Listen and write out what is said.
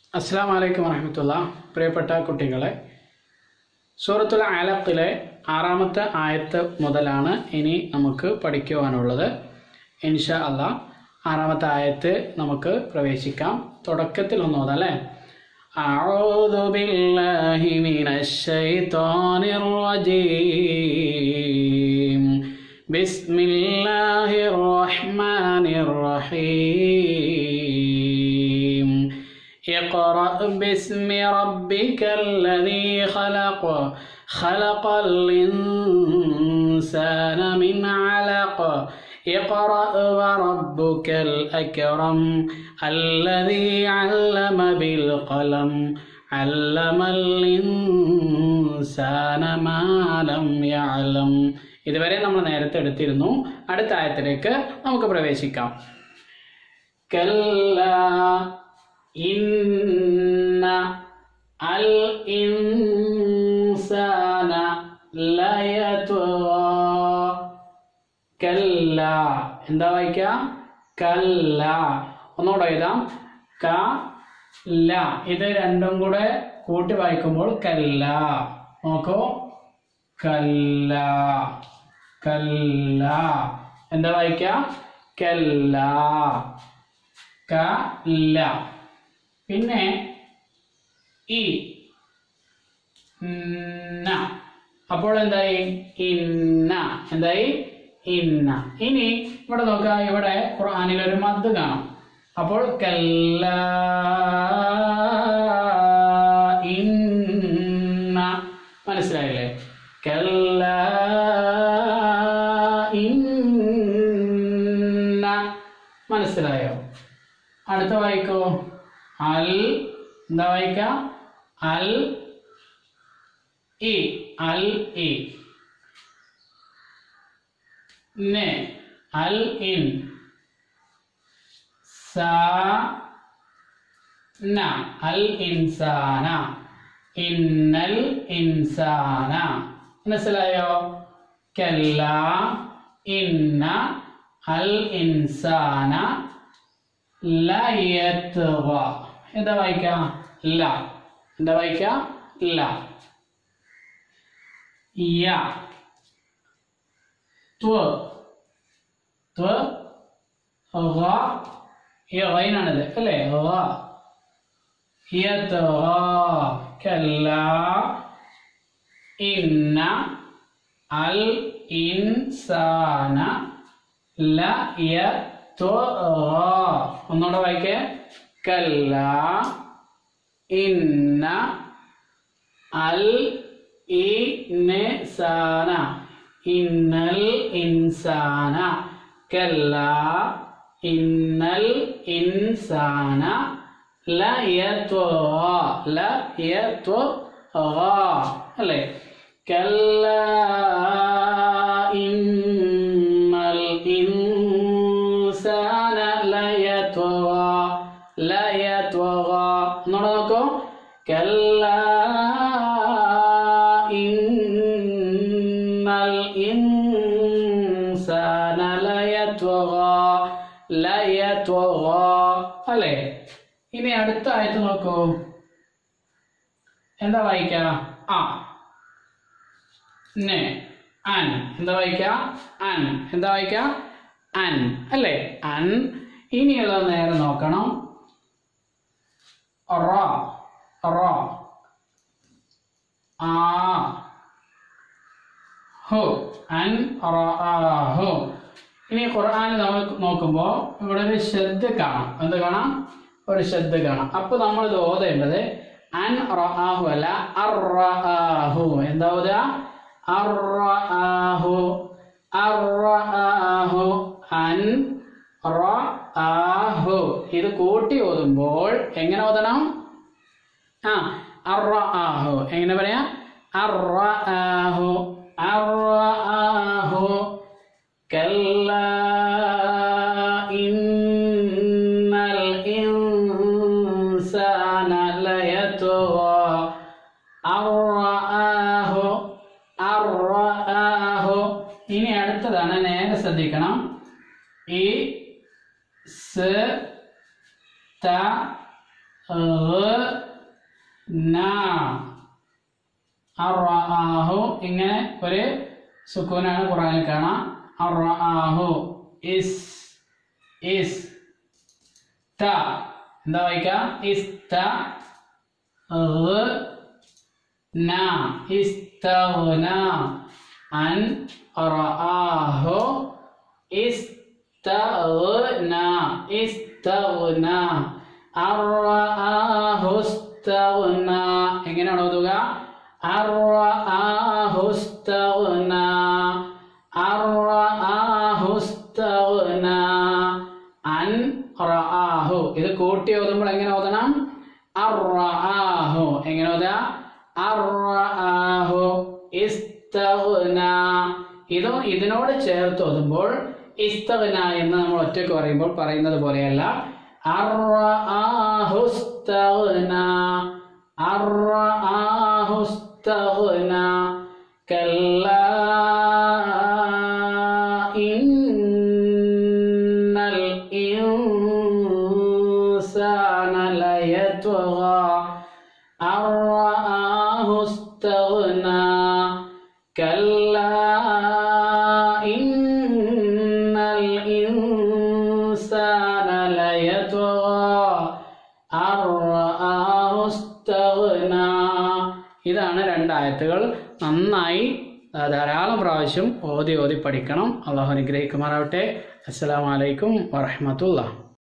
അസ്സലാമു അലൈക്കും വറഹ്മത്തുള്ളാഹി. പ്രിയപ്പെട്ട കുട്ടികളെ, സൂറത്തുൽ അലഖിലെ 6-ാമത്തെ ആയത്ത് മുതലാണ് ഇനി നമുക്ക് പഠിക്കുവാനുള്ളത്. ഇൻഷാ അല്ലാഹ് 6-ാമത്തെ ആയത്ത് നമുക്ക് പ്രവേശിക്കാം. തുടക്കത്തിൽ ഒന്ന് ഓതാം അല്ലേ? അഊദു ബില്ലാഹി മിനശ് ശൈത്വാനിർ റജീം. ബിസ്മില്ലാഹിർ റഹ്മാനിർ റഹീം. اقرأ باسم ربك الذي خلق خلق الإنسان من علق اقرأ وربك الأكرم الذي علم بالقلم علم الإنسان ما لم يعلم. ഇതുവരെ നമ്മൾ നേരത്തെ എടുത്തിരുന്നു. അടുത്ത ആയത്തിലേക്ക് നമുക്ക് പ്രവേശിക്കാം. കല്ലാ ഇന്ന അൽ ഇൻസാന ലയത്ഗാ. കല്ല, എന്താ വായിക്ക? കല്ല. ഒന്നുകൂടെ എഴുതാം. ക ല. ഇത് രണ്ടും കൂടെ കൂട്ടി വായിക്കുമ്പോൾ കല്ല. നോക്കൂ, കല്ല കല്ല. എന്താ വായിക്ക? കല്ല കല്ല. പിന്നെ ഈ ന, അപ്പോൾ എന്തായി? ഇന്ന. എന്തായി? ഇന്ന. ഇനി ഇവിടെ നോക്കാം. ഇവിടെ ഖുർആനിൽ ഒരു മദ് കാണാം. അപ്പോൾ കല്ല ഇന്ന. മനസ്സിലായില്ലേ? കല്ല ഇന്ന. മനസ്സിലായോ? അടുത്ത വായിക്കോ. അൽ, എന്താ വായിക്ക? അൽ ഇ. അൽ ഇ. നെ, അൽ ഇൻ. സാ ന, അൽ ഇൻസാന. ഇന്നൽ ഇൻസാന. മനസ്സിലായോ? കല്ല ഇന്ന അൽ ഇൻസാന ലയത്ഗാ. എന്താ വായിക്ക? ല. എന്താ വായിക്ക? ല. യ. ത്വ. ത്വ ഗ. ഈ ഗൈനാണിത് അല്ലേ? ഗ. യത്ഗാ. കല്ല ഇന്ന അൽ ഇൻസാന ലയത്ഗാ. ഒന്നുകൂടെ വായിക്കേ. കല്ല ഇന്ന അൽ ഇൻസാന. ഇന്നൽ ഇൻസാന. കല്ല ഇന്നൽ ഇൻസാന ലയത്ഗാ. ലയത്ഗാ അല്ലേ? കല്ല ഇന്നൽ ഇൻസാന ലയത്ഗാ. ലയത്ഗാ. ഒന്നുകൂടെ നോക്കൂ. കല്ല ഇന്നൽ ഇൻസാന ലയത്ഗാ. ലയത്ഗാ അല്ലേ? ഇനി അടുത്ത ആയത്ത് നോക്കൂ. എന്താ വായിക്ക? ആ നെ അൻ. എന്താ വായിക്ക? അൻ. എന്താ വായിക്ക? അൻ അല്ലേ? അൻ. ഇനിയുള്ള നേരെ നോക്കണം. റ. റ. ആ ഹു. അൻ റആഹു. ഇനി ഖുർആൻ നമ്മൾ നോക്കുമ്പോൾ ഇവിടെ ഒരു ശബ്ദ കാണാം. എന്ത് കാണാം? ഒരു ശബ്ദ കാണാം. അപ്പൊ നമ്മൾ ഇത് ഓതേണ്ടത് അൻ റആഹു അല്ല, അർറആഹു. എന്താ ഓതുക? അർറആഹു. അർറആഹു. അൻ റആഹു. ഇത് കൂട്ടി ഓതുമ്പോൾ എങ്ങനെ ഓതണം? അർറആഹു. എങ്ങനെ പറയാ? അർറആഹു. അർറആഹു. കല്ല ഇന്നൽ ഇൻസാന ലയത്ഗാ. അർറആഹു. അർറആഹു. ഇനി അടുത്തതാണ്, നേരെ ശ്രദ്ധിക്കണം. ഈ സ് ത നാ. അർആഹു ഇങ്ങനെ ഒരു സുക്കൂനാണ് ഖുർആനിൽ കാണാം. അർആഹു ഇസ് ഇസ് ത എന്താ വായിക്കാം? ഇസ്ത ന ഇസ്തഗ്ന അൻ റആഹു ഇസ്തഗ്ന ഇസ്തഗ്ന അർആഹു ഇസ്തഗ്ന. എങ്ങനെയാണ് ഓതുക? അർആഹു ഇസ്തഗ്ന അർആഹു ഇസ്തഗ്ന അൻ റആഹു. ഇത് കൂട്ടി ഓതുമ്പോൾ എങ്ങനെ ഓതണം? അർആഹു. എങ്ങനെ ഓതാ? അർആഹു ഇസ്തഗ്ന. ഇതിനോട് ചേർത്ത് ഓതുമ്പോൾ ഇസ്തഗ്ന എന്ന് നമ്മൾ ഒറ്റയ്ക്ക് പറയുമ്പോൾ പറയുന്നത് പോലെയല്ല. അർആഹു ഇസ്തഗ്ന അർആഹു ഇസ്തഗ്ന കല്ലാ ഇന്നൽ ഇൻസാന ലയത്ഗാ അർആഹു ഇസ്തഗ്ന കല്ലാ ഇന്നൽ ഇൻസാന ലയത്ഗാ അർആഹു ഇസ്തഗ്ന. ഇതാണ് രണ്ടായത്തുകൾ. നന്നായി ധാരാളം പ്രാവശ്യം ഓതി പഠിക്കണം. അള്ളാഹു അനുഗ്രഹിക്കുമാറാവട്ടെ. അസ്സലാമു അലൈക്കും വറഹ്മത്തുള്ളാഹി.